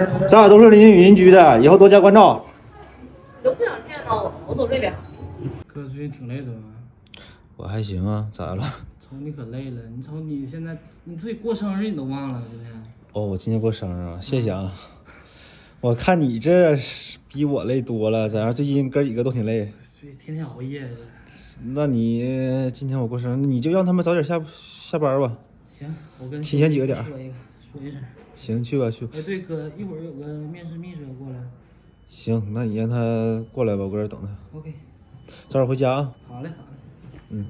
咱俩都是邻居的，以后多加关照。 你都不想见到我吗？我走这边。 哥最近挺累的吗？ 我还行啊，咋了？ 瞅你可累了，你瞅你现在你自己过生日你都忘了今天。 哦，我今天过生日啊，谢谢啊。我看你这比我累多了，咋样？最近哥几个都挺累， 所以天天熬夜。 那你今天我过生日，你就让他们早点下班吧。 行，我跟提前几个点说一声。 行，去吧去吧。 哎，对哥，一会儿有个面试秘书要过来。 行，那你让他过来吧，我搁这等他。 OK。 早点回家啊。 好嘞。 嗯。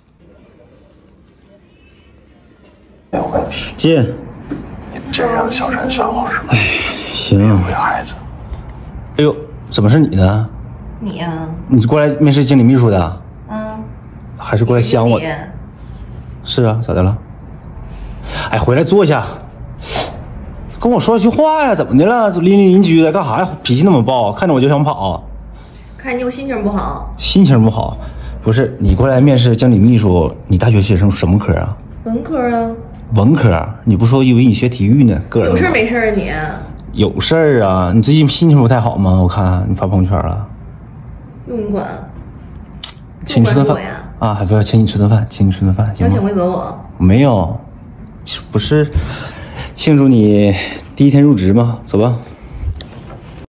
没有问题。 进。 你真让小陈想好是吗？ 哎，行。 为孩子。 哎呦，怎么是你呢？ 你呀？ 你是过来面试经理秘书的？ 嗯。 还是过来相我？是啊，咋的了？哎，回来坐下。跟我说句话呀，怎么的了？邻居的，干啥呀？脾气那么暴，看着我就想跑。 看你有心情不好。 心情不好？不是，你过来面试经理秘书，你大学学什么科啊？ 文科啊。 文科？你不说以为你学体育呢？个人有事没事啊你？ 有事儿啊？你最近心情不太好吗？我看你发朋友圈了。 用你管？ 请你吃顿饭啊？还不要请你吃顿饭？请你吃顿饭行吗？ 要潜规则我？ 没有，不是庆祝你第一天入职吗？走吧。